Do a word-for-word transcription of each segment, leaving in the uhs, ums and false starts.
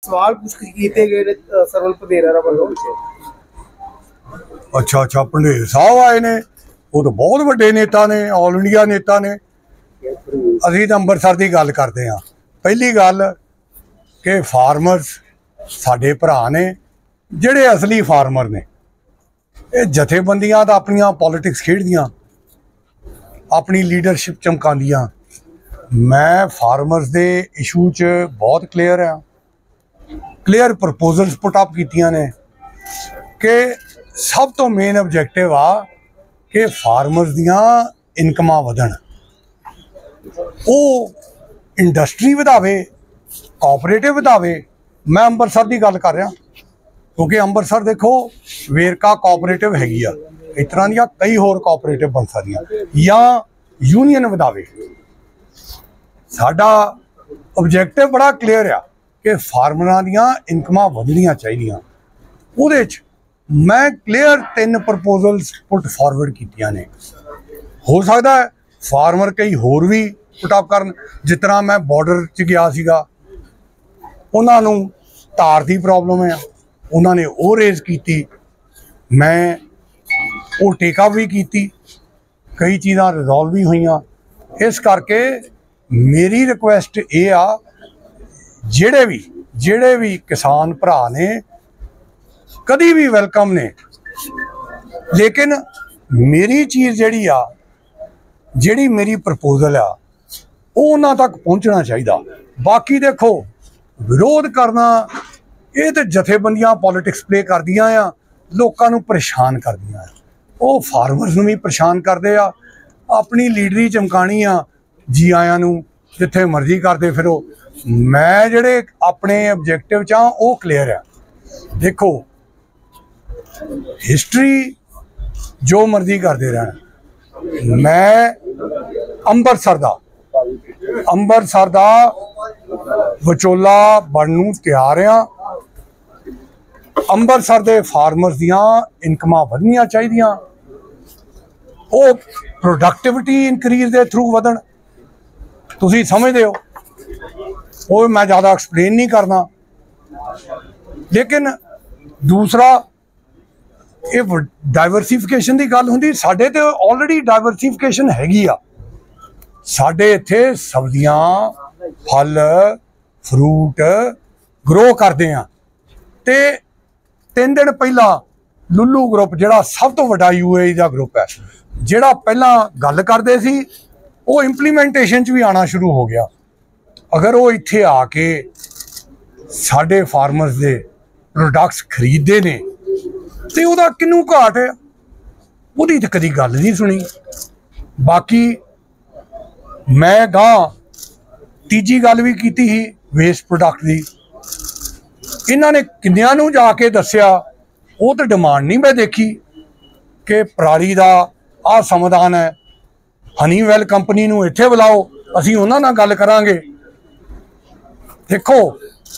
सवाल किए गए सरवल पंडेरा वालों। अच्छा अच्छा पंडेर साहब आए ने, वो तो बहुत वड्डे नेता ने, ऑल इंडिया नेता ने। असीं तां अंबरसर की गल करते हाँ। पहली गल कि फार्मर्स साडे भरा ने, जिहड़े असली फार्मर ने। ये जथेबंदियां तां अपनियां पॉलिटिक्स खेडदियां, अपनी लीडरशिप चमकांदियां। मैं फार्मर्स दे इशू च बहुत क्लीयर हाँ, क्लीयर प्रपोजल्स पुट अप कीतियां ने कि सब तो मेन ऑब्जेक्टिव आ कि फार्मर्स दियां इनकमां वधण, वो इंडस्ट्री वधावे, कोऑपरेटिव वधावे। मैं अंबरसर की गल कर रहा क्योंकि अंबरसर देखो वेरका कोऑपरेटिव हैगी आ, इस तरह दियां कई होर कोऑपरेटिव बन सकदियां, या यूनीयन वधावे। साडा ऑब्जेक्टिव बड़ा क्लीयर आ कि फार्मरां दियां इनकमां वधणियां चाहीदियां। उहदे च मैं क्लीयर तीन प्रपोजल्स पुट फॉरवर्ड कीतियां ने। हो सकता है फार्मर कई होर भी पुट अप करन, जिस तरह मैं बॉर्डर च गया सीगा, उन्हां नूं तार की प्रॉब्लम है, उन्होंने वो रेज की, मैं वो टेकअप भी की, कई चीज़ां रिजॉल्व भी हुई। इस करके मेरी रिक्वेस्ट ये आ, जेड़े भी जेड़े भी किसान भरा ने कदी भी वेलकम ने, लेकिन मेरी चीज़ जिहड़ी आ, जिहड़ी मेरी प्रपोजल आ, वो उन्हां तक पहुँचना चाहिए। बाकी देखो विरोध करना, ये तो जथेबंदियां पॉलिटिक्स प्ले करदियां आ, लोकां नूं परेशान करदियां आ, वो फार्मर्स नूं भी परेशान करदे आ। अपनी लीडरी चमकानी आ, जी आयां नूं जिथे मर्जी करदे फिरो। मैं जिहड़े अपने ऑब्जेक्टिव च हां वो क्लीयर है। देखो हिस्टरी जो मर्जी करते रहन, मैं अंबरसर दा अंबरसर दा विचोला बनूं तैयार हाँ। अंबरसर दे फार्मर्स दियां इनकमां वधनियां चाहीदियां, वो प्रोडक्टिविटी इनक्रीज दे थ्रू वधन। तुसीं समझदे हो, वो मैं ज़्यादा एक्सप्लेन नहीं करना। लेकिन दूसरा ये डाइवर्सीफिकेशन की गल हुंदी, साडे ते ऑलरेडी डाइवर्सीफिकेशन हैगी आ। साडे इत्थे सब्जियां, फल, फ्रूट ग्रो करते हैं। ते तीन दिन पहला लुल्लू ग्रुप जिहड़ा सब तो वड्डा यू ए का ग्रुप है, जिहड़ा पहला गल करते सी, वो इंप्लीमेंटेशन च भी आना शुरू हो गया। अगर वो इत्थे आके साडे फार्मर्स दे प्रोडक्ट्स खरीदते ने तो उहदा किनू घाट है, उहदी तो कदी गल नहीं सुनी। बाकी मैं गां तीजी गल भी की ही वेस्ट प्रोडक्ट की, इन्हां ने किन्नियां नूं जाके दस्सिया, वो तो डिमांड नहीं मैं देखी कि पराली का आ समाधान है, हनीवैल कंपनी नूं इत्थे बुलाओ, असीं उन्हां नाल गल करांगे। देखो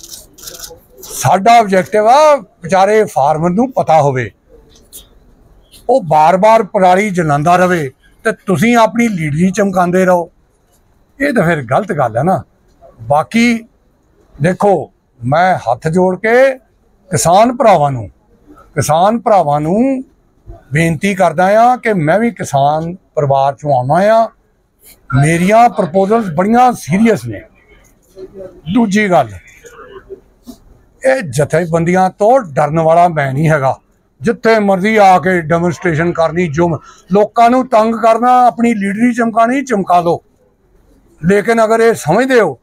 साडा ऑब्जेक्टिव आ बेचारे फार्मर नूं पता होवे, वो बार बार पराली जलांदा रहे तो तुसीं अपनी लीडरी चमकांदे रहो, ये तो फिर गलत गल है ना। बाकी देखो मैं हथ जोड़ के किसान भरावां नूं किसान भरावां नूं बेनती करदा हाँ कि मैं भी किसान परिवार चों आउणा हाँ, मेरियां प्रपोजल्स बड़ियां सीरीयस ने। दूजी गल, ये जथेबंदियां तो डरन वाला मैं नहीं हैगा, जिथे मर्जी आके डेमोनस्ट्रेशन करनी, जो लोकां नूं तंग करना, अपनी लीडरी चमकानी, चमका लो। लेकिन अगर ये समझते हो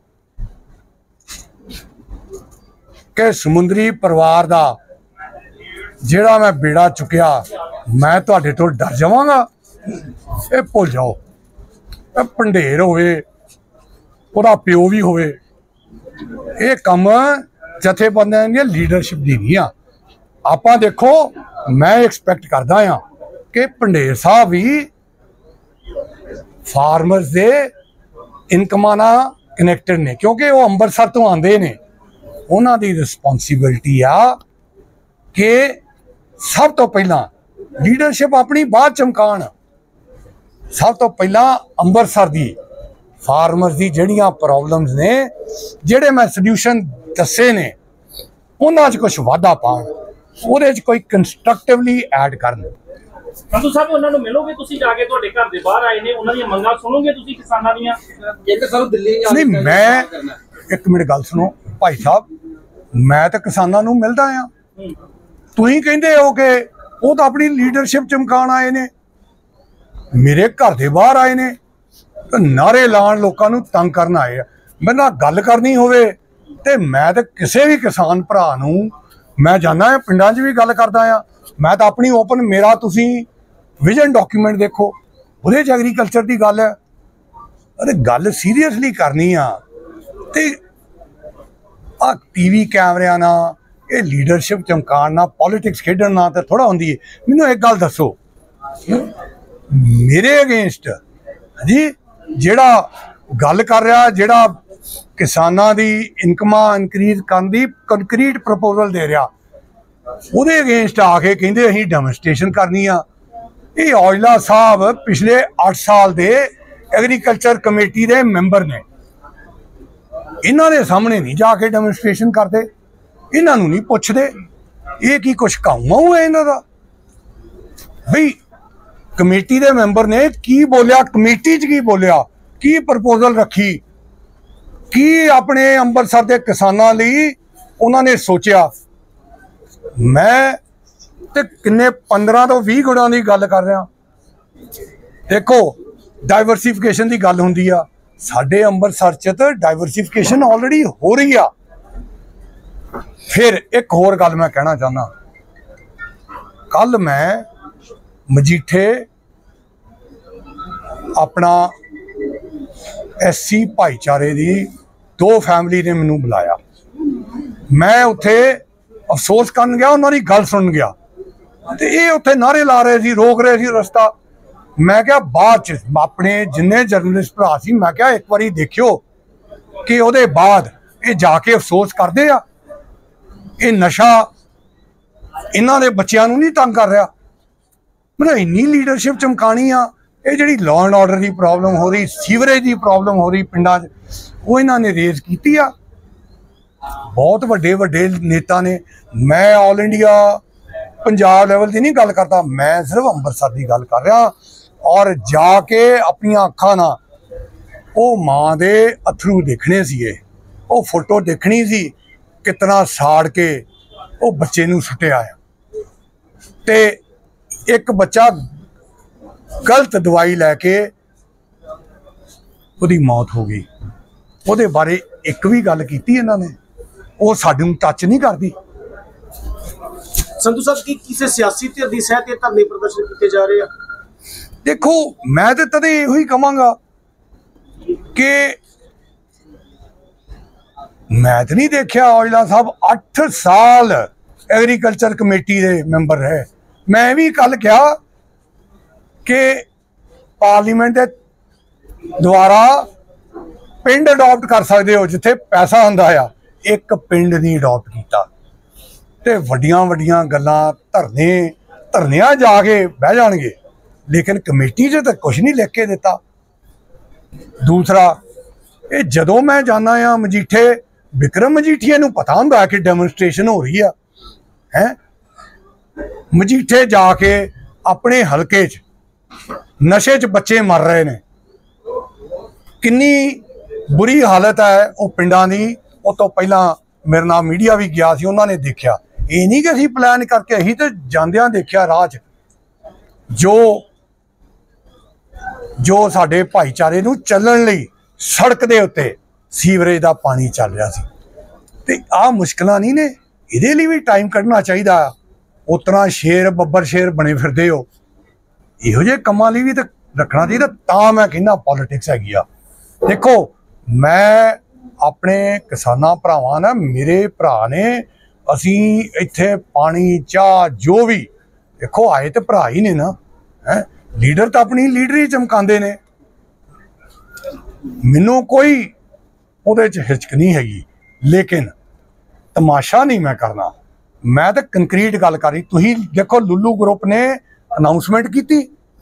कि समुद्री परिवार का जिहड़ा मैं बेड़ा चुकिया, मैं तुहाडे तो डर जावांगा, ये भुल जाओ। पंडेर होवे, उहदा प्यो भी होवे, ये कम जथेबंदियां दी लीडरशिप दी नहीं आ। आपां देखो मैं एक्सपैक्ट करदा हाँ कि पंडेर साहब भी फार्मर्स दे इनकमां नाल कनैक्टेड ने, क्योंकि वो अंबरसर तो आंदे ने। उन्हां दी रिस्पोंसिबिलिटी आ कि सब तो पहला लीडरशिप अपनी बाहर चमकान। सब तो पहला अंबरसर दी फार्मर्स दी जिहड़ियां प्रॉब्लम्स ने, जिहड़े मैं सल्यूशन दस्से ने, ਉਹਨਾਂ 'ਚ ਕੁਛ ਵਾਧਾ ਪਾਉਣ, ਉਹਦੇ 'ਚ ਕੋਈ ਕੰਸਟਰਕਟਿਵਲੀ ਐਡ ਕਰਨ। ਸੰਧੂ ਸਾਹਿਬ ਉਹਨਾਂ ਨੂੰ ਮਿਲੋਗੇ ਤੁਸੀਂ ਜਾ ਕੇ? ਤੁਹਾਡੇ ਘਰ ਦੇ ਬਾਹਰ ਆਏ ਨੇ, ਉਹਨਾਂ ਦੀਆਂ ਮੰਗਾਂ ਸੁਣੋਗੇ ਤੁਸੀਂ ਕਿਸਾਨਾਂ ਦੀਆਂ? ਇੱਕ ਸਰ ਦਿੱਲੀ ਨਹੀਂ, ਮੈਂ ਇੱਕ ਮਿੰਟ ਗੱਲ ਸੁਣੋ ਭਾਈ ਸਾਹਿਬ, ਮੈਂ ਤਾਂ ਕਿਸਾਨਾਂ ਨੂੰ ਮਿਲਦਾ ਆ। ਤੁਸੀਂ ਕਹਿੰਦੇ ਹੋ ਕਿ ਉਹ ਤਾਂ ਆਪਣੀ ਲੀਡਰਸ਼ਿਪ ਚਮਕਾਉਣ ਆਏ ਨੇ, ਮੇਰੇ ਘਰ ਦੇ ਬਾਹਰ ਆਏ ਨੇ ਤੇ ਨਾਰੇ ਲਾਉਣ, ਲੋਕਾਂ ਨੂੰ ਤੰਗ ਕਰਨ ਆਏ ਆ। ਮੇਰੇ ਨਾਲ ਗੱਲ ਕਰਨੀ ਹੋਵੇ ਤੇ ਮੈਂ ਤਾਂ ਕਿਸੇ ਵੀ ਕਿਸਾਨ ਭਰਾ ਨੂੰ ਮੈਂ ਜਾਂਦਾ ਆ, ਪਿੰਡਾਂ 'ਚ ਵੀ ਗੱਲ ਕਰਦਾ ਆ। ਮੈਂ ਤਾਂ ਆਪਣੀ ਓਪਨ, ਮੇਰਾ ਤੁਸੀਂ ਵਿਜ਼ਨ ਡਾਕੂਮੈਂਟ ਦੇਖੋ, ਉਹਦੇ 'ਚ ਐਗਰੀਕਲਚਰ ਦੀ ਗੱਲ ਹੈ। ਅਰੇ ਗੱਲ ਸੀਰੀਅਸਲੀ ਕਰਨੀ ਆ ਤੇ ਆ ਟੀਵੀ ਕੈਮਰਿਆਂ ਨਾਲ, ਇਹ ਲੀਡਰਸ਼ਿਪ ਚਮਕਾਉਣ ਨਾਲ, ਪੋਲੀਟਿਕਸ ਖੇਡਣ ਨਾਲ ਤਾਂ ਥੋੜਾ ਹੁੰਦੀ ਹੈ। ਮੈਨੂੰ ਇੱਕ ਗੱਲ ਦੱਸੋ, ਮੇਰੇ ਅਗੇਂਸਟ ਜੀ ਜਿਹੜਾ ਗੱਲ ਕਰ ਰਿਹਾ, ਜਿਹੜਾ ਕਿਸਾਨਾਂ ਦੀ ਇਨਕਮਾਂ ਇਨਕਰੀਜ਼ ਕਰਨ ਦੀ ਕੰਕਰੀਟ ਪ੍ਰਪੋਜ਼ਲ ਦੇ ਰਿਹਾ, ਉਹਦੇ ਅਗੇਂਸਟ ਆ ਕੇ ਕਹਿੰਦੇ ਅਸੀਂ ਡੈਮੋਨਸਟ੍ਰੇਸ਼ਨ ਕਰਨੀ ਆ। ਇਹ ਔਜਲਾ ਸਾਹਿਬ ਪਿਛਲੇ ਅੱਠ ਸਾਲ ਦੇ ਐਗਰੀਕਲਚਰ ਕਮੇਟੀ ਦੇ ਮੈਂਬਰ ਨੇ, ਇਹਨਾਂ ਦੇ ਸਾਹਮਣੇ ਨਹੀਂ ਜਾ ਕੇ ਡੈਮੋਨਸਟ੍ਰੇਸ਼ਨ ਕਰਦੇ, ਇਹਨਾਂ ਨੂੰ ਨਹੀਂ ਪੁੱਛਦੇ। ਇਹ ਕੀ ਕੁਛ ਕਾਊ ਹੈ ਇਹਨਾਂ ਦਾ? ਬਈ ਕਮੇਟੀ ਦੇ ਮੈਂਬਰ ਨੇ ਕੀ ਬੋਲਿਆ, ਕਮੇਟੀ 'ਚ ਕੀ ਬੋਲਿਆ, ਕੀ ਪ੍ਰਪੋਜ਼ਲ ਰੱਖੀ, ਕੀ ਆਪਣੇ ਅੰਮ੍ਰਿਤਸਰ ਦੇ ਕਿਸਾਨਾਂ ਲਈ ਉਹਨਾਂ ਨੇ ਸੋਚਿਆ। ਮੈਂ ਤੇ ਕਿੰਨੇ ਪੰਦਰਾਂ ਤੋਂ ਵੀਹ ਗੁਣਾਂ ਦੀ ਗੱਲ ਕਰ ਰਿਹਾ। ਦੇਖੋ ਡਾਈਵਰਸੀਫਿਕੇਸ਼ਨ ਦੀ ਗੱਲ ਹੁੰਦੀ ਆ, ਸਾਡੇ ਅੰਮ੍ਰਿਤਸਰ 'ਚ ਤਾਂ ਡਾਈਵਰਸੀਫਿਕੇਸ਼ਨ ਆਲਰੇਡੀ ਹੋ ਰਹੀ ਆ। ਫਿਰ ਇੱਕ ਹੋਰ ਗੱਲ ਮੈਂ ਕਹਿਣਾ ਚਾਹੁੰਦਾ, ਕੱਲ ਮੈਂ ਮਜੀਠੇ ਆਪਣਾ ਐਸਸੀ ਭਾਈਚਾਰੇ ਦੀ ਦੋ ਫੈਮਿਲੀ ਨੇ ਮੈਨੂੰ ਬੁਲਾਇਆ, ਮੈਂ ਉੱਥੇ ਅਫਸੋਸ ਕਰਨ ਗਿਆ, ਉਹਨਾਂ ਦੀ ਗੱਲ ਸੁਣਨ ਗਿਆ ਤੇ ਇਹ ਉੱਥੇ ਨਾਰੇ ਲਾ ਰਹੇ ਸੀ, ਰੋਕ ਰਹੇ ਸੀ ਰਸਤਾ। ਮੈਂ ਕਿਹਾ ਬਾਅਦ ਚ ਆਪਣੇ ਜਿੰਨੇ ਜਰਨਲਿਸਟ ਭਰਾ ਸੀ, ਮੈਂ ਕਿਹਾ ਇੱਕ ਵਾਰੀ ਦੇਖਿਓ ਕਿ ਉਹਦੇ ਬਾਅਦ ਇਹ ਜਾ ਕੇ ਅਫਸੋਸ ਕਰਦੇ ਆ। ਇਹ ਨਸ਼ਾ ਇਹਨਾਂ ਦੇ ਬੱਚਿਆਂ ਨੂੰ ਨਹੀਂ ਤੰਗ ਕਰ ਰਿਹਾ? ਮਤਲਬ ਇੰਨੀ ਲੀਡਰਸ਼ਿਪ ਚਮਕਾਣੀ ਆ। ਇਹ ਜਿਹੜੀ ਲਾਅ ਐਂਡ ਆਰਡਰ ਦੀ ਪ੍ਰੋਬਲਮ ਹੋ ਰਹੀ, ਸੀਵਰੇਜ ਦੀ ਪ੍ਰੋਬਲਮ ਹੋ ਰਹੀ ਪਿੰਡਾਂ 'ਚ, ਉਹ ਇਹਨਾਂ ਨੇ ਰੇਜ਼ ਕੀਤੀ ਆ। ਬਹੁਤ ਵੱਡੇ ਵੱਡੇ ਨੇਤਾ ਨੇ, ਮੈਂ ਆਲ ਇੰਡੀਆ ਪੰਜਾਬ ਲੈਵਲ ਦੀ ਨਹੀਂ ਗੱਲ ਕਰਦਾ, ਮੈਂ ਸਿਰਫ ਅੰਮ੍ਰਿਤਸਰ ਦੀ ਗੱਲ ਕਰ ਰਿਹਾ। ਔਰ ਜਾ ਕੇ ਆਪਣੀਆਂ ਅੱਖਾਂ ਨਾਲ ਉਹ ਮਾਂ ਦੇ ਅਥਰੂ ਦੇਖਣੇ ਸੀਗੇ, ਉਹ ਫੋਟੋ ਦੇਖਣੀ ਸੀ ਕਿਤਨਾ ਸਾੜ ਕੇ ਉਹ ਬੱਚੇ ਨੂੰ ਸੁੱਟਿਆ ਆ। ਤੇ ਇੱਕ ਬੱਚਾ ਗਲਤ ਦਵਾਈ ਲੈ ਕੇ ਉਹਦੀ ਮੌਤ ਹੋ ਗਈ, ਉਹਦੇ ਬਾਰੇ ਇੱਕ ਵੀ ਗੱਲ ਕੀਤੀ ਇਹਨਾਂ ਨੇ? ਉਹ ਸਾਨੂੰ ਟੱਚ ਨਹੀਂ ਕਰਦੀ। ਸੰਧੂ ਸਾਹਿਬ ਕੀ ਕਿਸੇ ਸਿਆਸੀ ਧਿਰ ਦੀ ਸਹਿ ਤੇ ਧਰਨੇ ਪ੍ਰਦਰਸ਼ਨ ਕੀਤੇ ਜਾ ਰਹੇ ਆ? ਦੇਖੋ ਮੈਂ ਤੇ ਤਦੇ ਇਹੋ ਹੀ ਕਹਾਂਗਾ ਕਿ ਮੈਂ ਤਾਂ ਨਹੀਂ ਦੇਖਿਆ, ਔਜਲਾ ਸਾਹਿਬ ਅੱਠ ਸਾਲ ਐਗਰੀਕਲਚਰ ਕਮੇਟੀ ਦੇ ਮੈਂਬਰ ਰਹੇ। ਮੈਂ ਵੀ ਕੱਲ ਕਿਹਾ ਕਿ ਪਾਰਲੀਮੈਂਟ ਦੇ ਦੁਆਰਾ ਪਿੰਡ ਅਡਾਪਟ ਕਰ ਸਕਦੇ ਹੋ ਜਿੱਥੇ ਪੈਸਾ ਹੁੰਦਾ ਆ, ਇੱਕ ਪਿੰਡ ਨਹੀਂ ਅਡਾਪਟ ਕੀਤਾ ਤੇ ਵੱਡੀਆਂ ਵੱਡੀਆਂ ਗੱਲਾਂ, ਧਰਨੇ ਧਰਨਿਆਂ ਜਾ ਕੇ ਬਹਿ ਜਾਣਗੇ, ਲੇਕਿਨ ਕਮੇਟੀ 'ਚ ਤਾਂ ਕੁਛ ਨਹੀਂ ਲਿਖ ਕੇ ਦਿੱਤਾ। ਦੂਸਰਾ, ਇਹ ਜਦੋਂ ਮੈਂ ਜਾਂਦਾ ਆ ਮਜੀਠੇ, ਵਿਕਰਮ ਮਜੀਠੀਏ ਨੂੰ ਪਤਾ ਹੁੰਦਾ ਕਿ ਡੈਮੋਨਸਟ੍ਰੇਸ਼ਨ ਹੋ ਰਹੀ ਆ ਹੈ। ਮਜੀਠੇ ਜਾ ਕੇ ਆਪਣੇ ਹਲਕੇ 'ਚ ਨਸ਼ੇ 'ਚ ਬੱਚੇ ਮਰ ਰਹੇ ਨੇ, ਕਿੰਨੀ ਬੁਰੀ ਹਾਲਤ ਹੈ ਉਹ ਪਿੰਡਾਂ ਦੀ। ਉਹ ਤੋਂ ਪਹਿਲਾਂ ਮੇਰੇ ਨਾਲ ਮੀਡੀਆ ਵੀ ਗਿਆ ਸੀ, ਉਹਨਾਂ ਨੇ ਦੇਖਿਆ। ਇਹ ਨਹੀਂ ਕਿ ਅਸੀਂ ਪਲਾਨ ਕਰਕੇ, ਅਸੀਂ ਤਾਂ ਜਾਂਦਿਆਂ ਦੇਖਿਆ ਰਾਹ 'ਚ ਜੋ ਜੋ ਸਾਡੇ ਭਾਈਚਾਰੇ ਨੂੰ ਚੱਲਣ ਲਈ ਸੜਕ ਦੇ ਉੱਤੇ ਸੀਵਰੇਜ ਦਾ ਪਾਣੀ ਚੱਲ ਰਿਹਾ ਸੀ। ਤੇ ਆਹ ਮੁਸ਼ਕਲਾਂ ਨਹੀਂ ਨੇ, ਇਹਦੇ ਲਈ ਵੀ ਟਾਈਮ ਕੱਢਣਾ ਚਾਹੀਦਾ। ਉਤਨਾ ਸ਼ੇਰ ਬੱਬਰ ਸ਼ੇਰ ਬਣੇ ਫਿਰਦੇ ਹੋ, ਇਹੋ ਜਿਹੇ ਕੰਮਾਂ ਲਈ ਵੀ ਤਾਂ ਰੱਖਣਾ ਚਾਹੀਦਾ। ਤਾਂ ਮੈਂ ਕਹਿੰਦਾ ਪੋਲੀਟਿਕਸ ਹੈਗੀ ਆ। ਦੇਖੋ ਮੈਂ ਆਪਣੇ ਕਿਸਾਨਾਂ ਭਰਾਵਾਂ ਨਾਲ, ਮੇਰੇ ਭਰਾ ਨੇ, ਅਸੀਂ ਇੱਥੇ ਪਾਣੀ ਚਾਹ ਜੋ ਵੀ, ਦੇਖੋ ਆਏ ਤੇ ਭਰਾ ਹੀ ਨੇ ਨਾ ਹੈ। ਲੀਡਰ ਤਾਂ ਆਪਣੀ ਲੀਡਰੀ ਚਮਕਾਉਂਦੇ ਨੇ, ਮੈਨੂੰ ਕੋਈ ਉਹਦੇ 'ਚ ਹਿਚਕ ਨਹੀਂ ਹੈਗੀ, ਲੇਕਿਨ ਤਮਾਸ਼ਾ ਨਹੀਂ ਮੈਂ ਕਰਨਾ। ਮੈਂ ਤਾਂ ਕੰਕਰੀਟ ਗੱਲ ਕਰ ਰਹੀ। ਤੁਸੀਂ ਦੇਖੋ ਲੁੱਲੂ ਗਰੁੱਪ ਨੇ ਅਨਾਉਂਸਮੈਂਟ ਕੀਤੀ,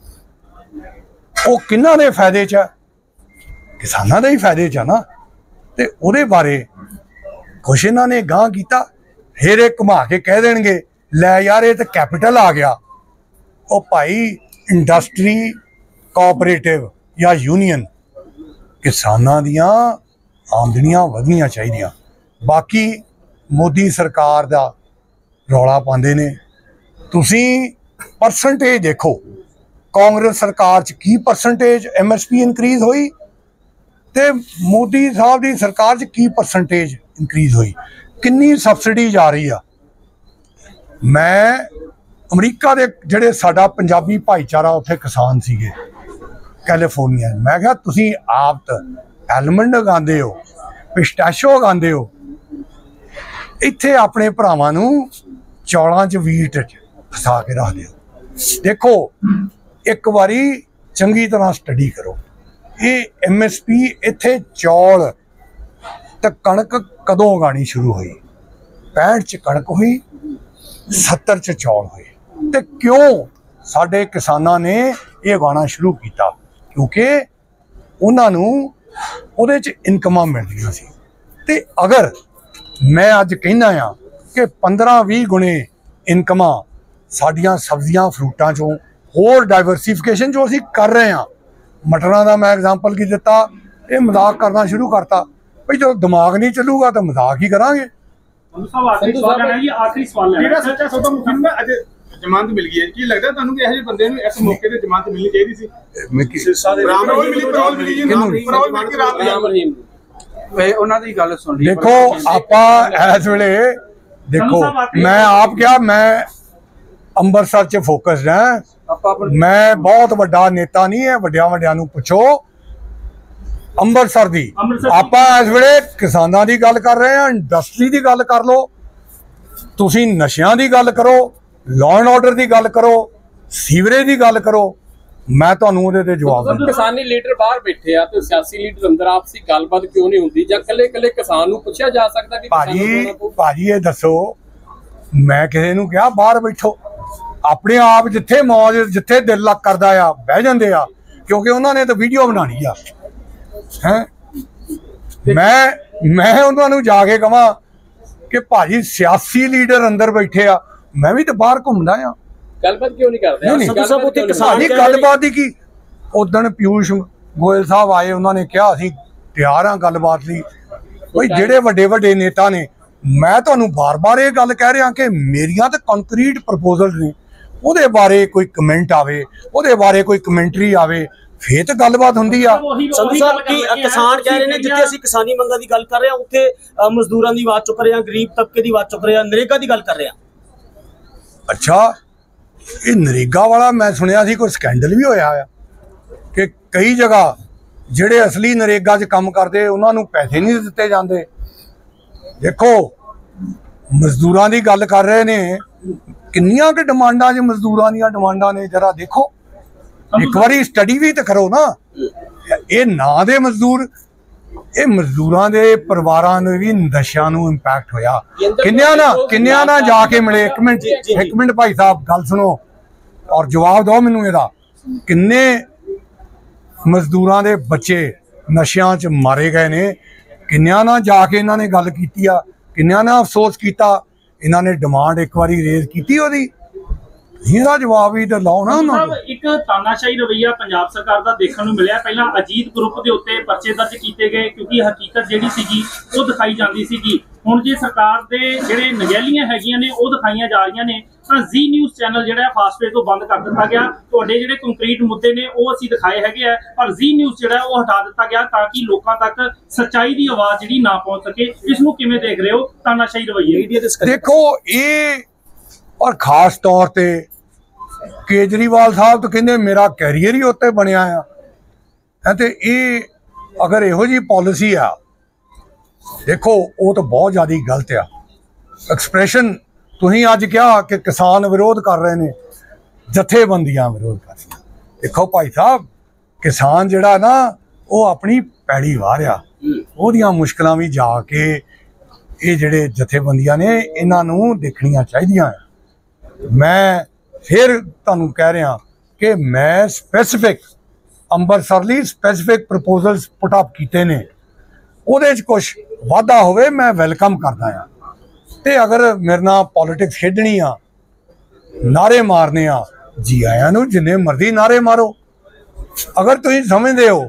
ਉਹ ਕਿਹਨਾਂ ਦੇ ਫਾਇਦੇ 'ਚ ਹੈ? ਕਿਸਾਨਾਂ ਦੇ ਹੀ ਫਾਇਦੇ 'ਚ ਆ ਨਾ। ਤੇ ਉਹਦੇ ਬਾਰੇ ਕੁਛ ਇਹਨਾਂ ਨੇ ਗਾਂਹ ਕੀਤਾ। फिर ये घुमा के कह देंगे लै यार ये तो कैपिटल आ गया। ओ भाई इंडस्ट्री कोऑपरेटिव या यूनियन किसानां दियां आमदनियां वधनियां चाहिदियां। बाकी मोदी सरकार दा रौला पाते ने। तुसीं परसेंटेज देखो कांग्रेस सरकार च की percentage M S P increase हुई ते मोदी साहब की सरकार च की परसेंटेज इनक्रीज हुई, किन्नी सबसिडी जा रही आ। मैं अमरीका दे जिहड़े साडा पंजाबी भाईचारा उत्थे किसान सीगे कैलीफोर्निया, मैं कहा तुसीं आप तो एलमंड उगांदे हो, पिस्टैशो उगांदे हो, इत्थे अपने भरावां नूं चौलां च वीट च फसा के रख दिओ। देखो एक बारी चंगी तरह स्टडी करो, ये एम एस पी इत्थे चौल ते कणक कदों उगानी शुरू हुई? पैंठ च कणक हुई, सत्तर च चौल हुए। ते क्यों साडे किसानां ने ये उगाना शुरू किया? क्योंकि उन्होंने उहदे च इनकमां मिलदियां सी। ते अगर मैं अज कहना आ कि पंद्रह भी गुणे इनकमां साडियां सब्जियां फ्रूटां चों होर डाइवर्सिफिकेशन जो असीं कर रहे हैं, मटरां दा मैं एग्जाम्पल की दिता, ये मजाक करना शुरू करता भाई जो दिमाग नहीं चलूगा तो मजाक ही करांगे। आखिरी सवाल ਜਿਹੜਾ ਸੱਚਾ ਸੌਦਾ ਮੁਖੀ ਨੂੰ ਅੱਜ ਜ਼ਮਾਨਤ ਮਿਲ ਗਈ ਹੈ, ਕੀ ਲੱਗਦਾ ਤੁਹਾਨੂੰ ਕਿ ਇਹੋ ਜਿਹੇ ਬੰਦੇ ਨੂੰ ਇਸ ਮੌਕੇ ਤੇ ਜ਼ਮਾਨਤ ਮਿਲਣੀ ਚਾਹੀਦੀ ਸੀ? ਪਰੋਲ ਮਿਲੀ ਪਰੋਲ ਮਿਲੀ ਜੀ ਪਰੋਲ ਮਿਲ ਕੇ ਰਾਤ ਵੇ ਉਹਨਾਂ ਦੀ ਗੱਲ ਸੁਣ ਲਈ। देखो ਆਪਾਂ ਇਸ ਵੇਲੇ देखो मैं आप क्या मैं ਅੰਮ੍ਰਿਤਸਰ च फोकस्ड है। मैं बहुत ਵੱਡਾ नेता नहीं है, ਵੱਡਿਆਂ ਵੱਡਿਆਂ ਨੂੰ ਪੁੱਛੋ ਅੰਮ੍ਰਿਤਸਰ ਦੀ। ਆਪਾਂ ਇਸ ਵੇਲੇ ਕਿਸਾਨਾਂ ਦੀ ਗੱਲ ਕਰ ਰਹੇ ਹਾਂ, ਇੰਡਸਟਰੀ ਦੀ ਗੱਲ ਕਰ ਲਓ, ਤੁਸੀਂ ਨਸ਼ਿਆਂ ਦੀ ਗੱਲ ਕਰੋ, ਲਾਅ ਐਂਡ ਆਰਡਰ ਦੀ ਗੱਲ ਕਰੋ, ਸੀਵਰੇਜ ਦੀ ਗੱਲ ਕਰੋ, ਮੈਂ ਤੁਹਾਨੂੰ ਉਹਦੇ ਤੇ ਜਵਾਬ ਦਿੰਦਾ। ਕਿਸਾਨੀ ਲੀਡਰ ਬਾਹਰ ਬੈਠੇ ਆ ਤੇ ਸਿਆਸੀ ਲੀਡਰ ਅੰਦਰ ਆਪਸੀ ਗੱਲਬਾਤ ਕਿਉਂ ਨਹੀਂ ਹੁੰਦੀ ਜਾਂ ਕੱਲੇ ਕੱਲੇ ਕਿਸਾਨ ਨੂੰ ਪੁੱਛਿਆ ਜਾ ਸਕਦਾ ਕਿ ਭਾਜੀ ਭਾਜੀ ਇਹ ਦੱਸੋ, ਮੈਂ ਕਿਸੇ ਨੂੰ ਕਿਹਾ ਬਾਹਰ ਬੈਠੋ? ਆਪਣੇ ਆਪ ਜਿੱਥੇ ਮੌਜ ਜਿੱਥੇ ਦਿਲ ਲੱਗ ਕਰਦਾ ਆ ਬਹਿ ਜਾਂਦੇ ਆ, ਕਿਉਂਕਿ ਉਹਨਾਂ ਨੇ ਤਾਂ ਵੀਡੀਓ ਬਣਾਉਣੀ ਆ ਹੈ। ਮੈਂ ਮੈਂ ਉਹਨਾਂ ਨੂੰ ਜਾ ਕੇ ਕਹਾਂ ਕਿ ਭਾਜੀ ਸਿਆਸੀ ਲੀਡਰ ਅੰਦਰ ਬੈਠੇ ਆ, ਮੈਂ ਵੀ ਤਾਂ ਬਾਹਰ ਘੁੰਮਦਾ ਆ। ਗੱਲਬਾਤ ਕਿਉਂ ਨਹੀਂ ਕਰਦੇ? ਸਾਡੀ ਗੱਲਬਾਤ ਦੀ ਕੀ? ਉਦਣ ਪਿਊਸ਼ ਗੋਇਲ ਸਾਹਿਬ ਆਏ, ਉਹਨਾਂ ਨੇ ਕਿਹਾ ਅਸੀਂ ਤਿਆਰ ਹਾਂ ਗੱਲਬਾਤ ਲਈ। ਬਈ ਜਿਹੜੇ ਵੱਡੇ ਵੱਡੇ ਨੇਤਾ ਨੇ, ਮੈਂ ਤੁਹਾਨੂੰ ਬਾਰ-ਬਾਰ ਇਹ ਗੱਲ ਕਹਿ ਰਿਹਾ ਕਿ ਮੇਰੀਆਂ ਤਾਂ ਕੰਕਰੀਟ ਪ੍ਰਪੋਜ਼ਲ ਨੇ, ਉਹਦੇ ਬਾਰੇ ਕੋਈ ਕਮੈਂਟ ਆਵੇ, ਉਹਦੇ ਬਾਰੇ ਕੋਈ ਕਮੈਂਟਰੀ ਆਵੇ, ਫੇਰ ਤਾਂ ਗੱਲਬਾਤ ਹੁੰਦੀ ਆ। ਸੰਧੂ ਸਾਹਿਬ ਕੀ ਕਿਸਾਨ ਕਹਿ ਰਹੇ ਨੇ ਜਿੱਥੇ ਅਸੀਂ ਕਿਸਾਨੀ ਮੰਗਾਂ ਦੀ ਗੱਲ ਕਰ ਰਹੇ ਹਾਂ ਉੱਥੇ ਮਜ਼ਦੂਰਾਂ ਦੀ ਆਵਾਜ਼ ਚੁੱਕ ਰਹੇ ਹਾਂ, ਗਰੀਬ ਤਬਕੇ ਦੀ ਆਵਾਜ਼ ਚੁੱਕ ਰਹੇ ਹਾਂ, ਨਰੇਗਾ ਦੀ ਗੱਲ ਕਰ ਰਹੇ ਹਾਂ। ਅੱਛਾ, ਇਹ ਨਰੇਗਾ ਵਾਲਾ ਮੈਂ ਸੁਣਿਆ ਸੀ ਕੋਈ ਸਕੈਂਡਲ ਵੀ ਹੋਇਆ ਆ ਕਿ ਕਈ ਜਗ੍ਹਾ ਜਿਹੜੇ ਅਸਲੀ ਨਰੇਗਾ 'ਚ ਕੰਮ ਕਰਦੇ ਉਹਨਾਂ ਨੂੰ ਪੈਸੇ ਨਹੀਂ ਦਿੱਤੇ ਜਾਂਦੇ। ਦੇਖੋ ਮਜ਼ਦੂਰਾਂ ਦੀ ਗੱਲ ਕਰ ਰਹੇ ਨੇ, ਕਿੰਨੀਆਂ ਕਿ ਡਿਮਾਂਡਾਂ 'ਚ ਮਜ਼ਦੂਰਾਂ ਦੀਆਂ ਡਿਮਾਂਡਾਂ ਨੇ, ਜਰਾ ਦੇਖੋ, ਇੱਕ ਵਾਰੀ ਸਟੱਡੀ ਵੀ ਤਾਂ ਕਰੋ ਨਾ। ਇਹ ਨਾਂ ਦੇ ਮਜ਼ਦੂਰ, ਇਹ ਮਜ਼ਦੂਰਾਂ ਦੇ ਪਰਿਵਾਰਾਂ ਨੂੰ ਵੀ ਨਸ਼ਿਆਂ ਨੂੰ ਇੰਪੈਕਟ ਹੋਇਆ। ਕਿੰਨਿਆਂ ਨਾਲ ਕਿੰਨਿਆਂ ਨਾਲ ਜਾ ਕੇ ਮਿਲੇ? ਇੱਕ ਮਿੰਟ ਇੱਕ ਮਿੰਟ ਭਾਈ ਸਾਹਿਬ ਗੱਲ ਸੁਣੋ ਔਰ ਜਵਾਬ ਦਿਓ ਮੈਨੂੰ ਇਹਦਾ। ਕਿੰਨੇ ਮਜ਼ਦੂਰਾਂ ਦੇ ਬੱਚੇ ਨਸ਼ਿਆਂ 'ਚ ਮਾਰੇ ਗਏ ਨੇ? ਕਿੰਨਿਆਂ ਨਾਲ ਜਾ ਕੇ ਇਹਨਾਂ ਨੇ ਗੱਲ ਕੀਤੀ ਆ? ਕਿੰਨਿਆਂ ਨਾਲ ਅਫਸੋਸ ਕੀਤਾ? ਇਹਨਾਂ ਨੇ ਡਿਮਾਂਡ ਇੱਕ ਵਾਰੀ ਰੇਜ਼ ਕੀਤੀ ਉਹਦੀ? ਇਹਦਾ ਜਵਾਬ ਵੀ ਤਾਂ ਲਾਓ ਨਾ ਉਹਨਾਂ ਨੂੰ। ਇੱਕ ਤਾਨਾਸ਼ਾਹੀ ਰਵੱਈਆ ਪੰਜਾਬ ਸਰਕਾਰ ਦਾ ਦੇਖਣ ਨੂੰ ਮਿਲਿਆ। ਪਹਿਲਾਂ ਅਜੀਤ ਗਰੁੱਪ ਦੇ ਉੱਤੇ ਪਰਚੇ ਦਰਜ ਕੀਤੇ ਗਏ ਕਿਉਂਕਿ ਹਕੀਕਤ ਜਿਹੜੀ ਸੀਗੀ ਉਹ ਦਿਖਾਈ ਜਾਂਦੀ ਸੀਗੀ। ਹੁਣ ਜੇ ਸਰਕਾਰ ਦੇ ਜਿਹੜੇ ਨਗਹਿਲੀਆਂ ਹੈਗੀਆਂ ਨੇ ਉਹ ਦਿਖਾਈਆਂ ਜਾ ਰਹੀਆਂ ਨੇ ਤਾਂ ਜ਼ੀ ਨਿਊਜ਼ ਚੈਨਲ ਜਿਹੜਾ ਫਾਸਟਵੇ ਤੋਂ ਬੰਦ ਕਰ ਦਿੱਤਾ ਗਿਆ। ਤੁਹਾਡੇ ਜਿਹੜੇ ਕੰਕਰੀਟ ਮੁੱਦੇ ਨੇ ਉਹ ਅਸੀਂ ਦਿਖਾਏ ਹੈਗੇ ਆ, ਪਰ ਜ਼ੀ ਨਿਊਜ਼ ਜਿਹੜਾ ਉਹ ਹਟਾ ਦਿੱਤਾ ਗਿਆ ਤਾਂ ਕਿ ਲੋਕਾਂ ਤੱਕ ਸੱਚਾਈ ਦੀ ਆਵਾਜ਼ ਜਿਹੜੀ ਨਾ ਪਹੁੰਚ ਸਕੇ। ਇਸ ਨੂੰ ਕਿਵੇਂ ਦੇਖ ਰਹੇ ਹੋ ਤਾਨਾਸ਼ਾਹੀ ਰਵੱਈਏ? ਦੇਖੋ ਇਹ ਔਰ ਖਾਸ ਤੌਰ ਤੇ ਕੇਜਰੀਵਾਲ ਸਾਹਿਬ ਤਾਂ ਕਹਿੰਦੇ ਮੇਰਾ ਕੈਰੀਅਰ ਹੀ ਉੱਤੇ ਬਣਿਆ ਆ ਤੇ ਇਹ ਅਗਰ ਇਹੋ ਜਿਹੀ ਪਾਲਿਸੀ ਆ, ਦੇਖੋ ਉਹ ਤਾਂ ਬਹੁਤ ਜ਼ਿਆਦਾ ਗਲਤ ਆ। ਐਕਸਪ੍ਰੈਸ਼ਨ ਤੁਸੀਂ ਅੱਜ ਕਿਹਾ ਕਿ ਕਿਸਾਨ ਵਿਰੋਧ ਕਰ ਰਹੇ ਨੇ, ਜਥੇਬੰਦੀਆਂ ਵਿਰੋਧ ਕਰ ਰਹੀਆਂ। ਦੇਖੋ ਭਾਈ ਸਾਹਿਬ, ਕਿਸਾਨ ਜਿਹੜਾ ਨਾ ਉਹ ਆਪਣੀ ਪੈੜੀ ਵਾਹ ਰਿਹਾ, ਉਹਦੀਆਂ ਮੁਸ਼ਕਲਾਂ ਵੀ ਜਾ ਕੇ ਇਹ ਜਿਹੜੇ ਜਥੇਬੰਦੀਆਂ ਨੇ ਇਹਨਾਂ ਨੂੰ ਦੇਖਣੀਆਂ ਚਾਹੀਦੀਆਂ। ਮੈਂ ਫਿਰ ਤੁਹਾਨੂੰ ਕਹਿ ਰਿਹਾ ਕਿ ਮੈਂ ਸਪੈਸੀਫਿਕ ਅੰਮ੍ਰਿਤਸਰ ਲਈ ਸਪੈਸੀਫਿਕ ਪ੍ਰਪੋਜ਼ਲਸ ਪੁੱਟ ਅਪ ਕੀਤੇ ਨੇ, ਉਹਦੇ 'ਚ ਕੁਛ ਵਾਧਾ ਹੋਵੇ ਮੈਂ ਵੈਲਕਮ ਕਰਦਾ ਹਾਂ। ਤੇ ਅਗਰ ਮੇਰੇ ਨਾਲ ਪੋਲਿਟਿਕਸ ਖੇਡਣੀ ਆ, ਨਾਰੇ ਮਾਰਨੇ ਆ, ਜੀ ਆਇਆਂ ਨੂੰ, ਜਿੰਨੇ ਮਰਜ਼ੀ ਨਾਰੇ ਮਾਰੋ। ਅਗਰ ਤੁਸੀਂ ਸਮਝਦੇ ਹੋ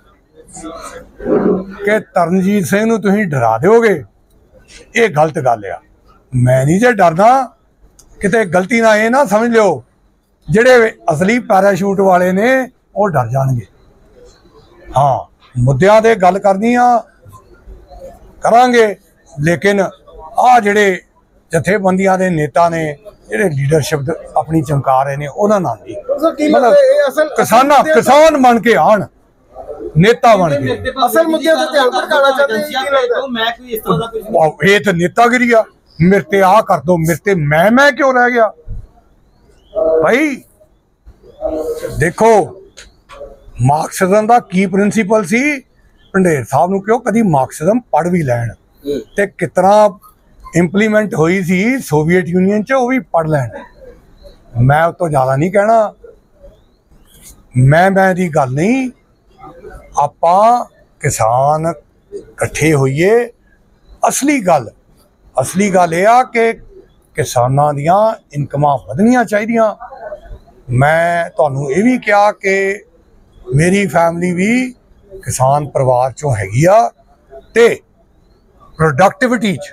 ਕਿ ਤਰਨਜੀਤ ਸਿੰਘ ਨੂੰ ਤੁਸੀਂ ਡਰਾ ਦਿਓਗੇ, ਇਹ ਗਲਤ ਗੱਲ ਆ। ਮੈਂ ਨਹੀਂ ਜੇ ਡਰਦਾ, ਕਿਤੇ ਗਲਤੀ ਨਾਲ ਇਹ ਨਾ ਸਮਝ ਲਿਓ ਜਿਹੜੇ ਅਸਲੀ ਪੈਰਾਸ਼ੂਟ ਵਾਲੇ ਨੇ ਉਹ ਡਰ ਜਾਣਗੇ। ਹਾਂ, ਮੁੱਦਿਆਂ ਤੇ ਗੱਲ ਕਰਨੀ ਆ ਕਰਾਂਗੇ, ਲੇਕਿਨ ਆ ਜਿਹੜੇ ਜਥੇਬੰਦੀਆਂ ਦੇ ਨੇਤਾ ਨੇ, ਜਿਹੜੇ ਲੀਡਰਸ਼ਿਪ ਆਪਣੀ ਚਮਕਾ ਰਹੇ ਨੇ, ਉਹਨਾਂ ਨਾਲ ਨਹੀਂ। ਮਤਲਬ ਕਿਸਾਨਾਂ ਕਿਸਾਨ ਬਣ ਕੇ ਆਣ, ਨੇਤਾ ਬਣ ਕੇ। ਅਸਲ ਮੁੱਦਿਆਂ ਤੇ ਧਿਆਨ ਭਟਕਾਉਣਾ ਚਾਹੁੰਦੇ ਮੈਂ ਕੋਈ ਇਸ ਤਰ੍ਹਾਂ ਦਾ ਕੁਝ ਇਹ ਤਾਂ ਨੇਤਾਗਿਰੀ ਆ। ਮੇਰੇ ਤੇ ਆਹ ਕਰ ਦੋ, ਮੇਰੇ ਤੇ ਮੈਂ ਮੈਂ ਕਿਉਂ ਰਹਿ ਗਿਆ ਭਾਈ? ਦੇਖੋ, ਮਾਰਕਸਿਜ਼ਮ ਦਾ ਕੀ ਪ੍ਰਿੰਸੀਪਲ ਸੀ, ਪੰਡੇਰ ਸਾਹਿਬ ਨੂੰ ਕਿਉਂ ਕਦੀ ਮਾਰਕਸਿਜ਼ਮ ਪੜ੍ਹ ਵੀ ਲੈਣ, ਤੇ ਕਿਸ ਤਰ੍ਹਾਂ ਇੰਪਲੀਮੈਂਟ ਹੋਈ ਸੀ ਸੋਵੀਅਤ ਯੂਨੀਅਨ 'ਚ, ਉਹ ਵੀ ਪੜ੍ਹ ਲੈਣ। ਮੈਂ ਉਹ ਤੋਂ ਜ਼ਿਆਦਾ ਨਹੀਂ ਕਹਿਣਾ। ਮੈਂ ਮੈਂ ਦੀ ਗੱਲ ਨਹੀਂ, ਆਪਾਂ ਕਿਸਾਨ ਇਕੱਠੇ ਹੋਈਏ। ਅਸਲੀ ਗੱਲ ਅਸਲੀ ਗੱਲ ਇਹ ਆ ਕਿ ਕਿਸਾਨਾਂ ਦੀਆਂ ਇਨਕਮਾਂ ਵਧਣੀਆਂ ਚਾਹੀਦੀਆਂ। ਮੈਂ ਤੁਹਾਨੂੰ ਇਹ ਵੀ ਕਿਹਾ ਕਿ ਮੇਰੀ ਫੈਮਿਲੀ ਵੀ ਕਿਸਾਨ ਪਰਿਵਾਰ 'ਚੋਂ ਹੈਗੀ ਆ, ਤੇ ਪ੍ਰੋਡਕਟਿਵਿਟੀ 'ਚ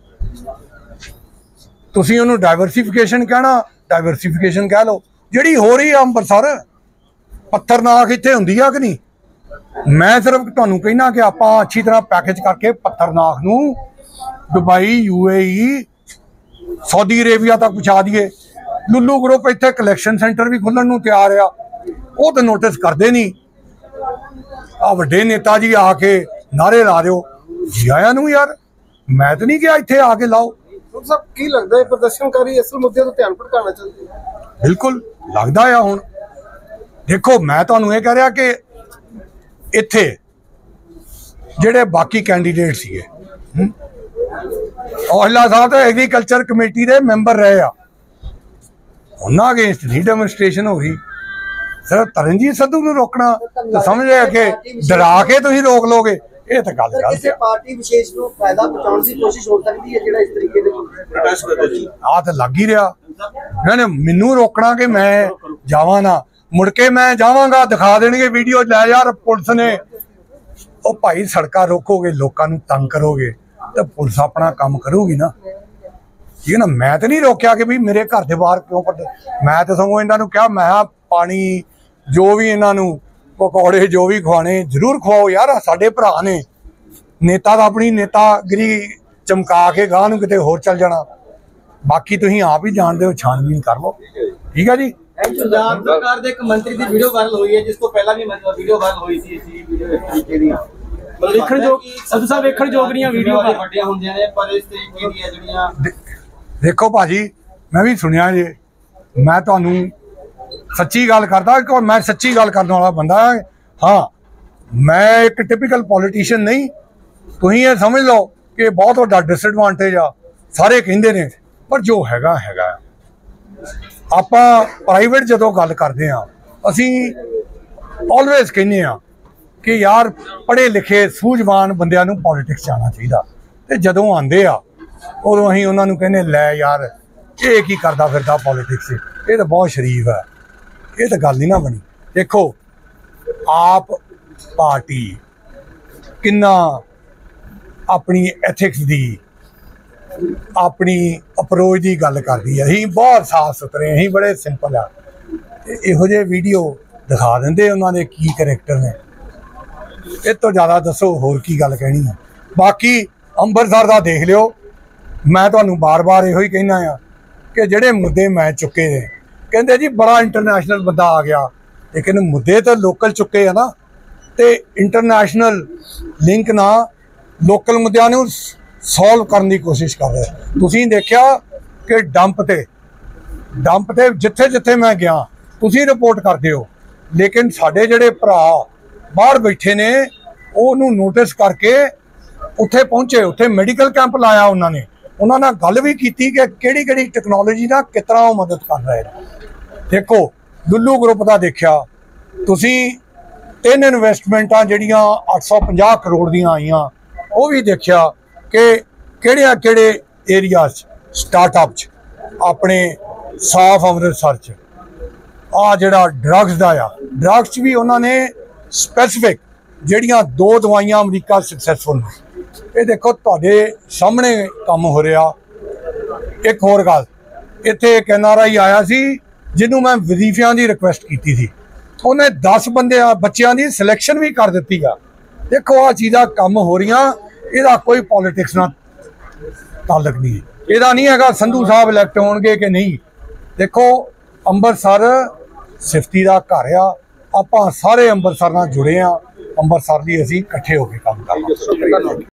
ਤੁਸੀਂ ਉਹਨੂੰ ਡਾਇਵਰਸੀਫਿਕੇਸ਼ਨ ਕਹਿਣਾ, ਡਾਇਵਰਸੀਫਿਕੇਸ਼ਨ ਕਹਿ ਲਓ। ਜਿਹੜੀ ਹੋ ਰਹੀ ਆ ਅੰਮ੍ਰਿਤਸਰ, ਪੱਥਰਨਾਕ ਇੱਥੇ ਹੁੰਦੀ ਆ ਕਿ ਨਹੀਂ? ਮੈਂ ਸਿਰਫ ਤੁਹਾਨੂੰ ਕਹਿਣਾ ਕਿ ਆਪਾਂ ਅੱਛੀ ਤਰ੍ਹਾਂ ਪੈਕੇਜ ਕਰਕੇ ਪੱਥਰਨਾਕ ਨੂੰ Dubai, U A E, Saudi Arabia ਤੱਕ ਪਹੁੰਚਾ ਦਈਏ। ਲੁੱਲੂ ਗਰੁੱਪ ਇੱਥੇ ਕਲੈਕਸ਼ਨ ਸੈਂਟਰ ਵੀ ਖੁੱਲ੍ਹਣ ਨੂੰ ਤਿਆਰ ਆ, ਉਹ ਤਾਂ ਨੋਟਿਸ ਕਰਦੇ ਨਹੀਂ। ਆ ਵੱਡੇ ਨੇਤਾ ਜੀ ਆ ਕੇ ਨਾਰੇ ਲਾ ਦਿਓ, ਜੀ ਆਇਆਂ ਨੂੰ ਯਾਰ। ਮੈਂ ਤਾਂ ਨਹੀਂ ਕਿਹਾ ਇੱਥੇ ਆ ਕੇ ਲਾਓ। ਸਭ ਕੀ ਲੱਗਦਾ ਹੈ ਪ੍ਰਦਰਸ਼ਨਕਾਰੀ ਅਸਲ ਮੁੱਦਿਆਂ ਤੋਂ ਧਿਆਨ ਭਟਕਾਉਣਾ ਚਾਹੁੰਦੇ? ਬਿਲਕੁਲ ਲੱਗਦਾ ਆ। ਹੁਣ ਦੇਖੋ, ਮੈਂ ਤੁਹਾਨੂੰ ਇਹ ਕਹਿ ਰਿਹਾ ਕਿ ਇੱਥੇ ਜਿਹੜੇ ਬਾਕੀ ਕੈਂਡੀਡੇਟ ਸੀਗੇ, ਔਜਲਾ ਸਾਹਿਬ ਤਾਂ ਐਗਰੀਕਲਚਰ ਕਮੇਟੀ ਦੇ ਮੈਂਬਰ ਰਹੇ ਆ, ਉਹਨਾਂ ਅਗੇਂਸਟ ਨਹੀਂ ਡੈਮੋਨਸਟ੍ਰੇਸ਼ਨ ਹੋ ਗਈ। ਸਿਰਫ ਤਰਨਜੀਤ ਸਿੱਧੂ ਨੂੰ ਰੋਕਣਾ ਤਾਂ ਸਮਝ ਰਿਹਾ ਕਿ ਡਰਾ ਕੇ ਤੁਸੀਂ ਰੋਕ ਲੋਗੇ, ਇਹ ਤਾਂ ਗੱਲ ਗਲਤ ਹੈ। ਪਾਰਟੀ ਵਿਸ਼ੇਸ਼ ਨੂੰ ਫਾਇਦਾ ਪਹੁੰਚਾਉਣ ਦੀ ਕੋਸ਼ਿਸ਼ ਹੋ ਸਕਦੀ ਹੈ, ਜਿਹੜਾ ਇਸ ਤਰੀਕੇ ਦੇ ਪ੍ਰੋਟੈਸਟ ਕਰਦੇ ਜੀ। ਆਹ ਤਾਂ ਲੱਗ ਹੀ ਰਿਹਾ। ਇਹਨਾਂ ਨੇ ਮੈਨੂੰ ਰੋਕਣਾ ਕਿ ਮੈਂ ਜਾਵਾਂ ਨਾ, ਮੁੜ ਕੇ ਮੈਂ ਜਾਵਾਂਗਾ ਦਿਖਾ ਦੇਣਗੇ ਵੀਡੀਓ, ਲੈ ਯਾਰ ਪੁਲਿਸ ਨੇ। ਉਹ ਭਾਈ, ਸੜਕਾਂ ਰੋਕੋਗੇ, ਲੋਕਾਂ ਨੂੰ ਤੰਗ ਕਰੋਗੇ, ਤੇ ਪੁਲਿਸ ਆਪਣਾ ਕੰਮ ਕਰੂਗੀ ਨਾ, ਠੀਕ ਹੈ ਨਾ? ਮੈਂ ਤਾਂ ਨਹੀਂ ਰੋਕਿਆ ਕਿ ਵੀ ਮੇਰੇ ਘਰ ਦੇ ਬਾਹਰ ਕਿਉਂ ਪੱਟੇ। ਮੈਂ ਤਾਂ ਸਗੋਂ ਇਹਨਾਂ ਨੂੰ ਕਿਹਾ, ਮੈਂ ਪਾਣੀ ਜੋ ਵੀ ਇਹਨਾਂ ਨੂੰ ਪਕੌੜੇ ਜੋ ਵੀ ਖਵਾਣੇ ਜ਼ਰੂਰ ਖਵਾਓ ਯਾਰ, ਸਾਡੇ ਭਰਾ ਨੇ। ਨੇਤਾ ਤਾਂ ਆਪਣੀ ਨੇਤਾਗਿਰੀ ਚਮਕਾ ਕੇ ਗਾਹ ਨੂੰ ਕਿਤੇ ਹੋਰ ਚੱਲ ਜਾਣਾ। ਬਾਕੀ ਤੁਸੀਂ ਆਪ ਹੀ ਜਾਣਦੇ ਹੋ, ਛਾਣਬੀਨ ਕਰ ਲਓ, ਠੀਕ ਹੈ ਜੀ। ਪੰਜਾਬ ਸਰਕਾਰ ਦੇ ਇੱਕ ਮੰਤਰੀ ਦੀ ਵੀਡੀਓ ਵਾਇਰਲ ਹੋਈ ਹੈ, ਜਿਸ ਤੋਂ ਪਹਿਲਾਂ ਵੀ ਵੀਡੀਓ ਵਾਇਰਲ ਹੋਈ ਸੀ, ਇਸੀ ਵੀਡੀਓ ਇਸ ਤਰੀਕੇ ਦੀ। ਵੇਖਣ ਜੋ ਸੰਧੂ ਸਾਹਿਬ ਵੇਖਣ ਜੋਗਰੀਆਂ ਵੀਡੀਓ ਵੱਡੀਆਂ ਹੁੰਦੀਆਂ ਨੇ, ਪਰ ਇਸ ਤਰੀਕੇ ਦੀਆਂ ਜਿਹੜੀਆਂ ਦੇਖੋ ਭਾਜੀ, ਮੈਂ ਵੀ ਸੁਣਿਆ ਜੇ। ਮੈਂ ਤੁਹਾਨੂੰ ਸੱਚੀ ਗੱਲ ਕਰਦਾ ਕਿ ਮੈਂ ਸੱਚੀ ਗੱਲ ਕਰਨ ਵਾਲਾ ਬੰਦਾ ਹਾਂ। ਮੈਂ ਇੱਕ ਟਿਪੀਕਲ ਪੋਲੀਟੀਸ਼ੀਅਨ ਨਹੀਂ। ਤੁਸੀਂ ਇਹ ਸਮਝ ਲਓ ਕਿ ਬਹੁਤ ਵੱਡਾ ਡਿਸਐਡਵਾਂਟੇਜ ਆ, ਸਾਰੇ ਕਹਿੰਦੇ ਨੇ, ਪਰ ਜੋ ਹੈਗਾ ਹੈਗਾ। ਆਪਾਂ ਪ੍ਰਾਈਵੇਟ ਜਦੋਂ ਗੱਲ ਕਰਦੇ ਆ, ਅਸੀਂ ਆਲਵੇਜ਼ ਕਹਿੰਦੇ ਆ ਕਿ ਯਾਰ ਪੜ੍ਹੇ ਲਿਖੇ ਸੂਝਵਾਨ ਬੰਦਿਆਂ ਨੂੰ ਪੋਲੀਟਿਕਸ 'ਚ ਆਉਣਾ ਚਾਹੀਦਾ, ਤੇ ਜਦੋਂ ਆਉਂਦੇ ਆ ਉਦੋਂ ਅਸੀਂ ਉਹਨਾਂ ਨੂੰ ਕਹਿੰਦੇ, ਲੈ ਯਾਰ ਇਹ ਕੀ ਕਰਦਾ ਫਿਰਦਾ ਪੋਲੀਟਿਕਸ 'ਚ, ਇਹ ਤਾਂ ਬਹੁਤ ਸ਼ਰੀਫ ਹੈ। ਇਹ ਤਾਂ ਗੱਲ ਨਹੀਂ ਨਾ ਬਣੀ। ਦੇਖੋ, ਆਪ ਪਾਰਟੀ ਕਿੰਨਾ ਆਪਣੀ ਐਥਿਕਸ ਦੀ, ਆਪਣੀ ਅਪਰੋਚ ਦੀ ਗੱਲ ਕਰਦੀ ਹੈ। ਅਸੀਂ ਬਹੁਤ ਸਾਫ ਸੁਥਰੇ, ਅਸੀਂ ਬੜੇ ਸਿੰਪਲ ਆ। ਇਹੋ ਜਿਹੇ ਵੀਡੀਓ ਦਿਖਾ ਦਿੰਦੇ ਉਹਨਾਂ ਦੇ ਕੀ ਕਰੈਕਟਰ ਨੇ। ਇਹ ਤੋਂ ਜ਼ਿਆਦਾ ਦੱਸੋ ਹੋਰ ਕੀ ਗੱਲ ਕਹਿਣੀ ਹੈ। ਬਾਕੀ ਅੰਮ੍ਰਿਤਸਰ ਦਾ ਦੇਖ ਲਿਓ। ਮੈਂ ਤੁਹਾਨੂੰ ਬਾਰ-ਬਾਰ ਇਹੋ ਹੀ ਕਹਿਣਾ ਆ ਕਿ ਜਿਹੜੇ ਮੁੱਦੇ ਮੈਂ ਚੁੱਕੇ ਨੇ, ਕਹਿੰਦੇ ਜੀ ਬੜਾ ਇੰਟਰਨੈਸ਼ਨਲ ਬੰਦਾ ਆ ਗਿਆ, ਲੇਕਿਨ ਮੁੱਦੇ ਤਾਂ ਲੋਕਲ ਚੁੱਕੇ ਆ ਨਾ, ਤੇ ਇੰਟਰਨੈਸ਼ਨਲ ਲਿੰਕ ਨਾਲ ਲੋਕਲ ਮੁੱਦਿਆਂ ਨੂੰ ਸੋਲਵ ਕਰਨ ਦੀ ਕੋਸ਼ਿਸ਼ ਕਰ ਰਹੇ। ਤੁਸੀਂ ਦੇਖਿਆ ਕਿ ਡੰਪ ਤੇ ਡੰਪ ਤੇ ਜਿੱਥੇ ਜਿੱਥੇ ਮੈਂ ਗਿਆ ਤੁਸੀਂ ਰਿਪੋਰਟ ਕਰਦੇ ਹੋ, ਲੇਕਿਨ ਸਾਡੇ ਜਿਹੜੇ ਭਰਾ ਬਾਹਰ ਬੈਠੇ ਨੇ ਉਹਨੂੰ ਨੋਟਿਸ ਕਰਕੇ ਉੱਥੇ ਪਹੁੰਚੇ, ਉੱਥੇ ਮੈਡੀਕਲ ਕੈਂਪ ਲਾਇਆ ਉਹਨਾਂ ਨੇ। ਉਹਨਾਂ ਨਾਲ ਗੱਲ ਵੀ ਕੀਤੀ ਕਿ ਕਿਹੜੀ ਕਿਹੜੀ ਟੈਕਨੋਲੋਜੀ ਨਾਲ ਕਿਸ ਤਰ੍ਹਾਂ ਉਹ ਮਦਦ ਕਰ ਰਹੇ ਨੇ। ਦੇਖੋ, ਲੁੱਲੂ ਗਰੁੱਪ ਦਾ ਦੇਖਿਆ ਤੁਸੀਂ, ਤਿੰਨ ਇਨਵੈਸਟਮੈਂਟਾਂ ਜਿਹੜੀਆਂ ਅੱਠ ਸੌ ਪੰਜਾਹ ਕਰੋੜ ਦੀਆਂ ਆਈਆਂ, ਉਹ ਵੀ ਦੇਖਿਆ ਕਿ ਕਿਹੜਿਆਂ ਕਿਹੜੇ ਏਰੀਆ 'ਚ ਸਟਾਰਟਅਪ 'ਚ ਆਪਣੇ ਸਾਫ ਅੰਮ੍ਰਿਤਸਰ 'ਚ ਆ ਜਿਹੜਾ ਡਰੱਗਸ ਦਾ ਆ ਡਰੱਗਸ 'ਚ ਵੀ ਉਹਨਾਂ ਨੇ ਸਪੈਸੀਫਿਕ ਜਿਹੜੀਆਂ ਦੋ ਦਵਾਈਆਂ ਅਮਰੀਕਾ ਸਕਸੈਸਫੁਲ ਨੇ। ਇਹ ਦੇਖੋ ਤੁਹਾਡੇ ਸਾਹਮਣੇ ਕੰਮ ਹੋ ਰਿਹਾ। ਇੱਕ ਹੋਰ ਗੱਲ, ਇੱਥੇ ਇੱਕ ਐਨ ਆਰ ਆਈ ਆਇਆ ਸੀ ਜਿਹਨੂੰ ਮੈਂ ਵਜ਼ੀਫਿਆਂ ਦੀ ਰਿਕੁਐਸਟ ਕੀਤੀ ਸੀ, ਉਹਨੇ ਦਸ ਬੰਦਿਆਂ ਬੱਚਿਆਂ ਦੀ ਸਿਲੈਕਸ਼ਨ ਵੀ ਕਰ ਦਿੱਤੀ ਆ। ਦੇਖੋ ਆਹ ਚੀਜ਼ਾਂ ਕੰਮ ਹੋ ਰਹੀਆਂ, ਇਹਦਾ ਕੋਈ ਪੋਲੀਟਿਕਸ ਨਾਲ ਤਾਲੁਕ ਨਹੀਂ। ਇਹਦਾ ਨਹੀਂ ਹੈਗਾ ਸੰਧੂ ਸਾਹਿਬ ਇਲੈਕਟ ਹੋਣਗੇ ਕਿ ਨਹੀਂ। ਦੇਖੋ ਅੰਮ੍ਰਿਤਸਰ ਸਿਫਤੀ ਦਾ ਘਰ ਆ, ਆਪਾਂ ਸਾਰੇ ਅੰਮ੍ਰਿਤਸਰ ਨਾਲ ਜੁੜੇ ਆ, ਅੰਮ੍ਰਿਤਸਰ ਲਈ ਅਸੀਂ ਇਕੱਠੇ ਹੋ ਕੇ ਕੰਮ ਕਰਨਾ।